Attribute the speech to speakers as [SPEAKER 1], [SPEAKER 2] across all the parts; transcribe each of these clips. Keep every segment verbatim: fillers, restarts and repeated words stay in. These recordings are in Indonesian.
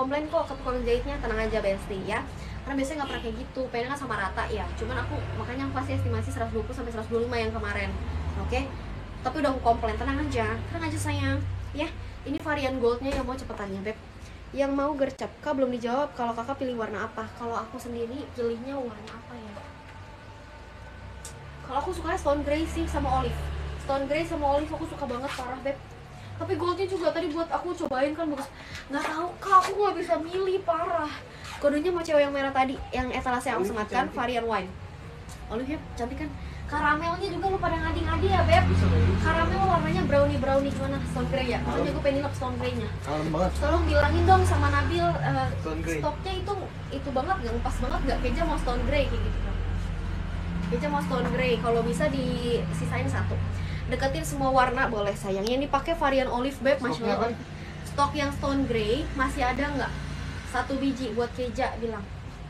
[SPEAKER 1] komplain kok ke tukang jahitnya, tenang aja Besti ya. Karena biasanya nggak pernah kayak gitu, pengennya kan sama rata ya. Cuman aku makanya aku kasih estimasi seratus dua puluh sampai seratus dua puluh lima yang kemarin. Oke. Okay? Tapi udah aku komplain, tenang aja. Tenang aja sayang. Ya. Ini varian goldnya yang mau cepetannya, Beb. Yang mau gercep, Kak belum dijawab kalau Kakak pilih warna apa. Kalau aku sendiri pilihnya warna apa ya? Kalau aku sukanya stone grey sih sama olive. Stone grey sama olive aku suka banget parah, Beb. Tapi goldnya juga tadi buat aku cobain kan bagus. Nggak tahu Kak, aku nggak bisa milih parah. Kodenya mau cewek yang merah tadi, yang etalase yang aku sematkan, varian wine. Olive ya, cantik kan? Karamelnya juga lu pada ngadi-ngadi ya, Beb. Karamel warnanya brownie-brownie gimana? Stone grey ya? Makanya gue pengen lap stone grey-nya.
[SPEAKER 2] Kalem banget.
[SPEAKER 1] Tolong bilangin dong sama Nabil, uh,
[SPEAKER 2] Grey.
[SPEAKER 1] stoknya itu itu banget gak? Pas banget gak? Keja mau stone grey kayak gitu kan? Keja mau stone grey, kalau bisa disisain satu. Deketin semua warna boleh sayang. Yang dipakai varian olive, Beb, masya Allah. Stok yang stone grey masih ada nggak? Satu biji buat Keja bilang.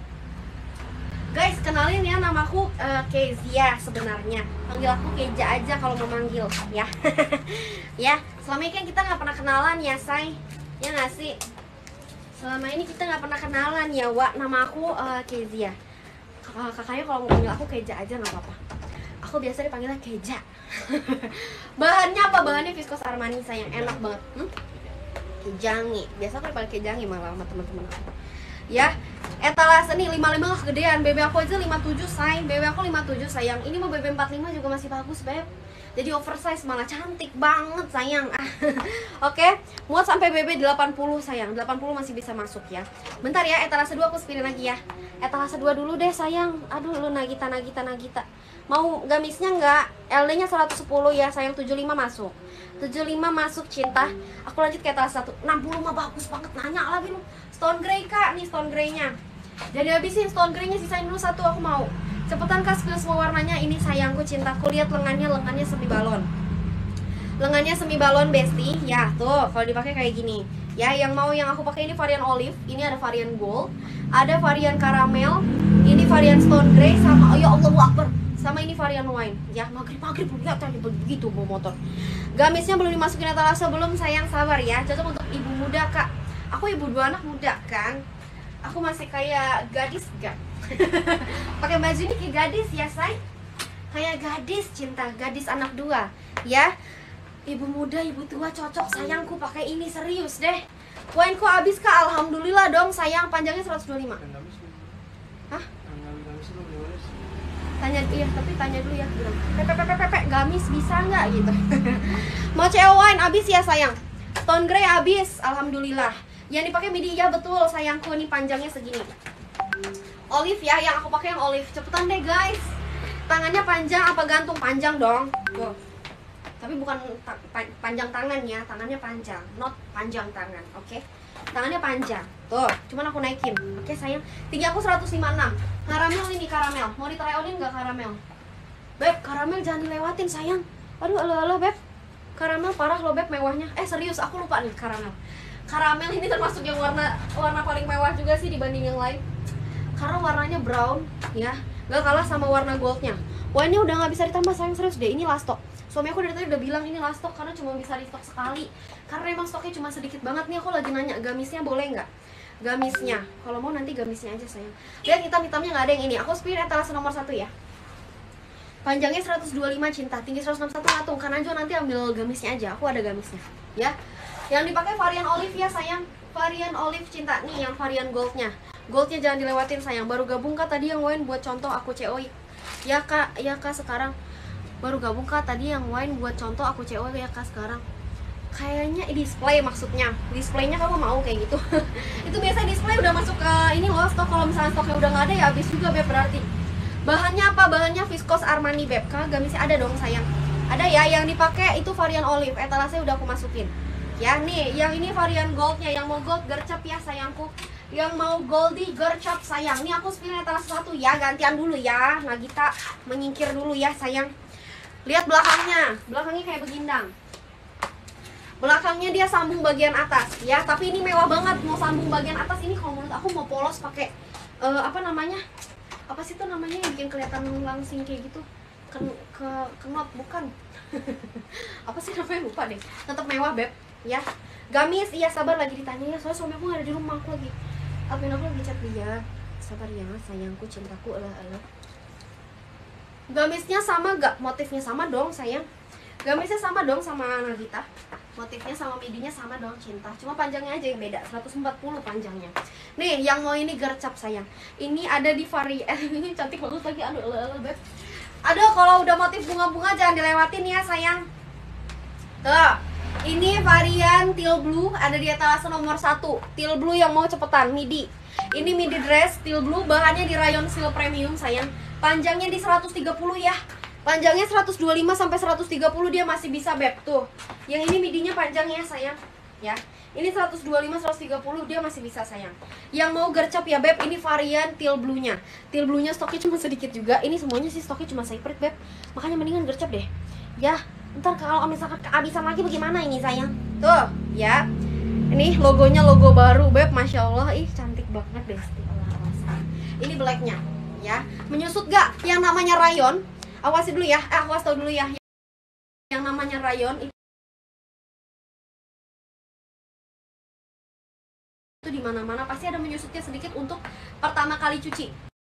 [SPEAKER 1] Guys, kenalin ya, namaku uh, Kezia sebenarnya. Panggil aku Keja aja kalau mau manggil ya. Ya, selama ini kan kita nggak pernah kenalan ya, say. Ya nggak sih? Selama ini kita nggak pernah kenalan ya, Wak. Nama aku uh, Kezia. Kakak kakaknya kalau mau panggil aku Keja aja nggak apa-apa. Aku biasa dipanggilnya Keja. Bahannya apa? Bahannya Viscose Armani sayang, enak banget. Hmm? Kejangi, biasa aku dipanggil Kejangi malah sama teman-teman aku. Ya, etalase nih lima puluh lima gak kegedean, B B aku aja lima puluh tujuh sayang, B B aku lima puluh tujuh sayang. Ini mau B B empat puluh lima juga masih bagus, Beb. Jadi oversize malah cantik banget sayang. Oke, okay. Muat sampai B B delapan puluh sayang, delapan puluh masih bisa masuk ya. Bentar ya, etalase dua aku spinin lagi ya. Etalase dua dulu deh sayang. Aduh lu Nagita Nagita Nagita. Mau gamisnya enggak? L D-nya seratus sepuluh ya sayang, tujuh puluh lima masuk. tujuh puluh lima masuk cinta. Aku lanjut ke etalase satu. enam puluh mah bagus banget, nanya lagi lu. Stone grey Kak, nih stone grey-nya. Jadi habisin stone grey-nya, sisain dulu satu aku mau. Cepetan Kak, spill semua warnanya. Ini sayangku cintaku, lihat lengannya, lengannya semi balon. Lengannya semi balon Besti. Ya, tuh kalau dipakai kayak gini. Ya, yang mau yang aku pakai ini varian olive, ini ada varian gold, ada varian caramel, ini varian stone grey sama oh ya Allahu Akbar. Sama ini varian wine. Ya, maghrib-maghrib lihat tadi begitu bawa motor. Gamisnya belum dimasukin etalase belum sayang, sabar ya. Cocok untuk ibu muda Kak. Aku ibu dua anak muda kan. Aku masih kayak gadis gak? Pakai baju ini kayak gadis ya say. Kayak gadis cinta, gadis anak dua. Ya. Ibu muda, ibu tua cocok sayangku pakai ini serius deh. Wine ku habis Kak, alhamdulillah dong sayang, panjangnya seratus dua puluh lima. Hah? Tanya iya, tapi tanya dulu ya bilang. Pepe pepe pepe gamis bisa nggak gitu. Mau cewek wine habis ya sayang. Stone grey habis, alhamdulillah. Yang dipakai midi ya betul sayangku, ini panjangnya segini. Olive ya, yang aku pakai yang olive. Cepetan deh guys. Tangannya panjang apa gantung? Panjang dong. Tuh. Tapi bukan ta panjang tangan ya, tangannya panjang, not panjang tangan, oke? Okay? Tangannya panjang. Tuh, cuman aku naikin. Oke, okay, sayang. Tinggi aku seratus lima puluh enam. Karamel ini karamel. Mau di try on-in enggak karamel? Beb, karamel jangan dilewatin, sayang. Aduh, alo alo Beb. Karamel parah loh Beb mewahnya. Eh, serius, aku lupa nih karamel. Karamel ini termasuk yang warna warna paling mewah juga sih dibanding yang lain. Karena warnanya brown, ya. Gak kalah sama warna goldnya. Wah, ini udah nggak bisa ditambah sayang, serius deh. Ini last stock. Suami aku dari tadi udah bilang ini last stock karena cuma bisa di stok sekali. Karena emang stoknya cuma sedikit banget nih. Aku lagi nanya gamisnya boleh nggak? Gamisnya, kalau mau nanti gamisnya aja sayang. Lihat hitam-hitamnya nggak ada yang ini. Aku spin etalase nomor satu ya. Panjangnya seratus dua puluh lima cinta, tinggi seratus enam puluh satu ngatung. Karena Jo nanti ambil gamisnya aja. Aku ada gamisnya, ya. Yang dipakai varian olive ya sayang. Varian olive cinta nih yang varian goldnya. Goldnya jangan dilewatin sayang. Baru gabung Kak tadi yang wine buat contoh aku C O I. Ya Kak, ya Kak sekarang. Baru gabung Kak tadi yang wine buat contoh aku C O I ya Kak sekarang. Kayaknya display maksudnya. Displaynya kamu mau kayak gitu. Itu biasa display udah masuk ke ini loh stok. Kalau misalnya stoknya udah nggak ada ya habis juga Beb berarti. Bahannya apa? Bahannya Viscose Armani Beb. Kak gamisnya ada dong sayang. Ada ya, yang dipakai itu varian olive. Etalase udah aku masukin. Ya nih, yang ini varian goldnya. Yang mau gold gercep ya sayangku. Yang mau goldy gercep sayang. Nih aku spin etalase satu ya, gantian dulu ya. Nagita menyingkir dulu ya sayang. Lihat belakangnya, belakangnya kayak begindang. Belakangnya dia sambung bagian atas ya, tapi ini mewah banget. Mau sambung bagian atas ini kalau menurut aku mau polos pakai uh, apa namanya? Apa sih itu namanya yang bikin kelihatan langsing kayak gitu? Ken, ke kenot bukan? Apa sih namanya lupa deh. Tetap mewah Beb. ya. Gamis, iya sabar lagi ditanya ya, soalnya suami aku gak ada di rumah, aku lagi admin aku lagi chat dia. Sabar ya sayangku, cintaku, elah elah. Gamisnya sama gak? Motifnya sama dong sayang. Gamisnya sama dong sama Nagita. Motifnya sama midinya sama dong cinta. Cuma panjangnya aja yang beda, seratus empat puluh panjangnya. Nih yang mau ini gercep sayang. Ini ada di varian ini cantik banget lagi, aduh elah elah beb. Aduh kalau udah motif bunga-bunga jangan dilewatin ya sayang. Tuh, ini varian teal blue, ada di etalase nomor satu. Teal blue yang mau cepetan, midi. Ini midi dress, teal blue, bahannya di rayon silk premium sayang. Panjangnya di seratus tiga puluh ya. Panjangnya seratus dua puluh lima sampai seratus tiga puluh dia masih bisa beb. Tuh, yang ini midinya panjangnya sayang. Ya, ini seratus dua puluh lima, seratus tiga puluh dia masih bisa sayang. Yang mau gercep ya beb, ini varian teal blue-nya. Teal blue-nya stoknya cuma sedikit juga. Ini semuanya sih stoknya cuma separate beb. Makanya mendingan gercep deh. Ya, ntar kalau misalkan kehabisan lagi bagaimana ini sayang? Tuh, ya. Ini logonya logo baru beb, masya Allah, ih cantik banget Besti. Ini blacknya, ya. Menyusut gak? Yang namanya rayon. Awasi dulu ya, eh awas tau dulu ya. Yang namanya rayon itu di mana-mana pasti ada menyusutnya sedikit untuk pertama kali cuci.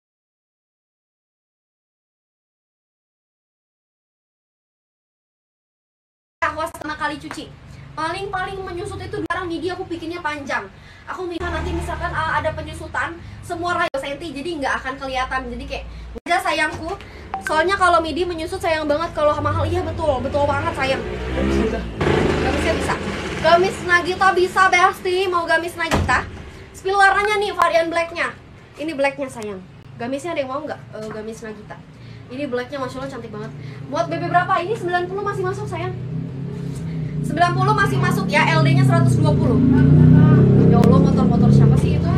[SPEAKER 1] Awas pertama kali cuci. Paling-paling menyusut itu sekarang midi aku bikinnya panjang. Aku minta nanti misalkan uh, ada penyusutan semua rayon senti jadi nggak akan kelihatan. Jadi kayak aja sayangku. Soalnya kalau midi menyusut sayang banget, kalau mahal iya betul, betul banget sayang. Gamisnya bisa. Gamis Nagita bisa Besti, mau gamis Nagita. Spill warnanya nih varian blacknya. Ini blacknya sayang. Gamisnya ada yang mau nggak? Uh, gamis Nagita. Ini blacknya masya Allah cantik banget. Buat bebe berapa? Ini sembilan puluh masih masuk sayang. sembilan puluh masih masuk ya, L D-nya seratus dua puluh. Ya Allah, motor-motor siapa sih itu?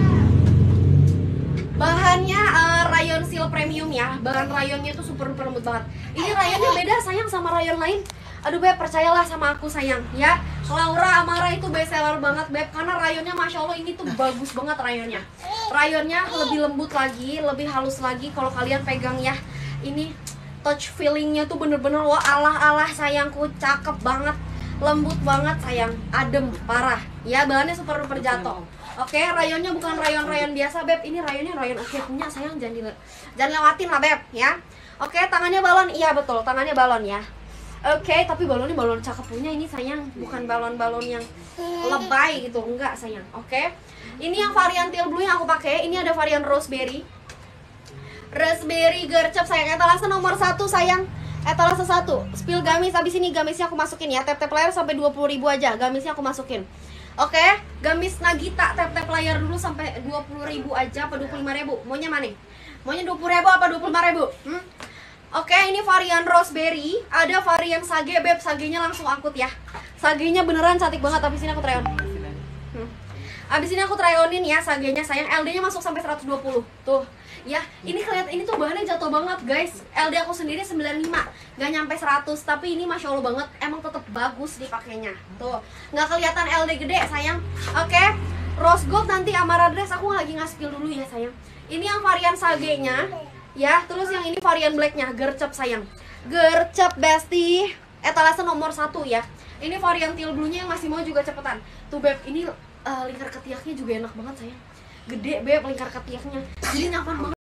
[SPEAKER 1] Bahannya uh, rayon silk premium ya. Bahan rayonnya itu super super lembut banget. Ini rayonnya beda sayang sama rayon lain. Aduh beb, percayalah sama aku sayang ya. Laura Amara itu best seller banget beb, karena rayonnya masya Allah ini tuh bagus banget rayonnya. Rayonnya lebih lembut lagi, lebih halus lagi kalau kalian pegang ya. Ini touch feelingnya tuh bener-bener wah alah-alah sayangku, cakep banget. Lembut banget sayang, adem parah ya, bahannya super super jatuh. Oke, rayonnya bukan rayon-rayon biasa beb, ini rayonnya rayon oke punya sayang, jangan dile jangan lewatin lah beb ya. Oke, tangannya balon, iya betul tangannya balon ya. Oke, tapi balonnya balon cakep punya ini sayang, bukan balon-balon yang lebay gitu, enggak sayang. Oke, ini yang varian teal blue yang aku pakai, ini ada varian raspberry. Raspberry gercep sayang, etalase nomor satu sayang. Etalase satu, spill gamis, abis ini gamisnya aku masukin ya. Tap-tap layar sampai dua puluh ribu aja, gamisnya aku masukin. Oke, gamis Nagita tap-tap layar dulu sampai dua puluh ribu aja apa dua puluh lima ribu. Maunya mana? Maunya dua puluh ribu apa dua puluh lima ribu? Hmm? Oke, ini varian raspberry, ada varian sage beb, sagenya langsung angkut ya. Sagenya beneran cantik banget, abis ini aku try on. Hmm. Abis ini aku try onin ya sagenya sayang, L D-nya masuk sampai seratus dua puluh. Tuh. Ya, ini kelihatan ini tuh bahannya jatuh banget guys. L D aku sendiri sembilan puluh lima, gak nyampe seratus, tapi ini masya Allah banget, emang tetap bagus dipakainya. Tuh, nggak kelihatan L D gede sayang. Oke, rose gold nanti Amara dress aku lagi nge-spill dulu ya sayang. Ini yang varian sagenya, ya. Terus yang ini varian blacknya, gercep sayang. Gercep Besti, etalase nomor satu ya. Ini varian teal blue-nya yang masih mau juga cepetan. Tuh beb, ini uh, lingkar ketiaknya juga enak banget sayang. Gede beb lingkar ketiaknya, jadi nyaman banget.